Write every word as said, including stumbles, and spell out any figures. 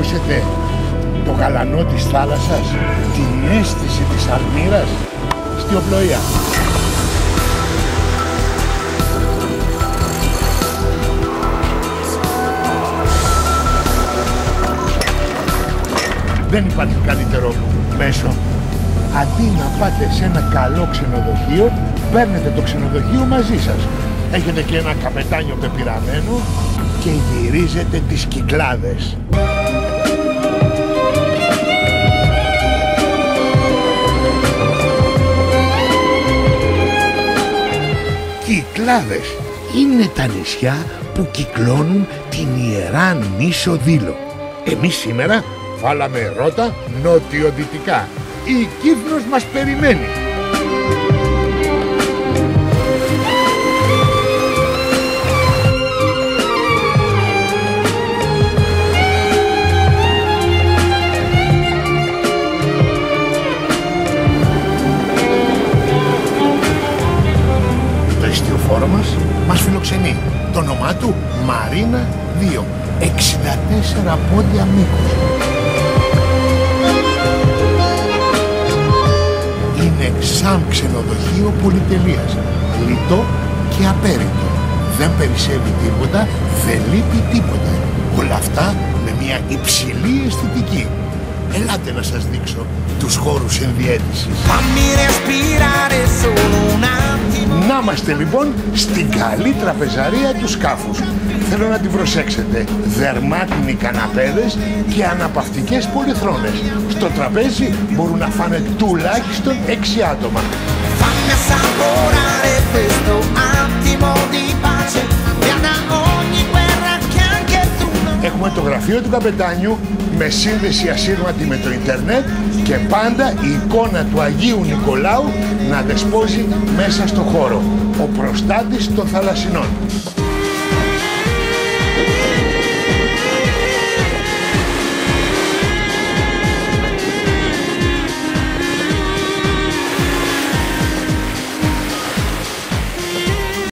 νιώσετε το γαλανό της θάλασσας, την αίσθηση της αλμύρας στη οπλοεία. Δεν υπάρχει καλύτερο μέσο. Αντί να πάτε σε ένα καλό ξενοδοχείο, παίρνετε το ξενοδοχείο μαζί σας. Έχετε και ένα καπετάνιο πεπειραμένο και γυρίζετε τις Κυκλάδες. Κυκλάδες είναι τα νησιά που κυκλώνουν την Ιερά Νήσο Δήλο. Εμείς σήμερα βάλαμε ρότα νότιο-δυτικά. Η Κύφνος μας περιμένει. Το εστιοφόρο μας μας φιλοξενεί. Το όνομά του Μαρίνα δύο. εξήντα τέσσερα πόδια μήκος. Είναι σαν ξενοδοχείο πολυτελείας. Λιτό και απέριτο. Δεν περισσεύει τίποτα, δεν λείπει τίποτα. Όλα αυτά με μια υψηλή αισθητική. Ελάτε να σας δείξω τους χώρους ενδιαίτησης. Να είμαστε λοιπόν στην καλή τραπεζαρία του σκάφους. Θέλω να την προσέξετε. Δερμάτινοι καναπέδες και αναπαυτικές πολυθρόνες. Στο τραπέζι μπορούν να φάνε τουλάχιστον έξι άτομα. Έχουμε το γραφείο του καπετάνιου με σύνδεση ασύρματη με το ίντερνετ και πάντα η εικόνα του Αγίου Νικολάου να δεσπόζει μέσα στο χώρο. Ο προστάτης των θαλασσινών.